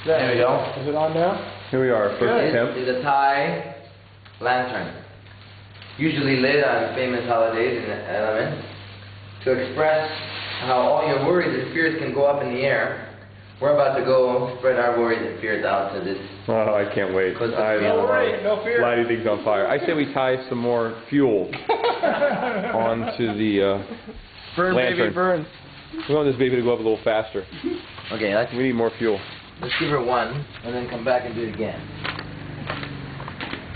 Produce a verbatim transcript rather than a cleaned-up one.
There we go. Is it on now? Here we are, first This attempt. is a Thai lantern, usually lit on famous holidays in elements, to express how all your worries and fears can go up in the air. We're about to go spread our worries and fears out to this. Oh, I can't wait. Cause I no love worry, no fear. lighting things on fire. I say we tie some more fuel onto the uh, Burn, lantern. baby, burn. We want this baby to go up a little faster. Okay, let's, We need more fuel. let's give her one, and then come back and do it again.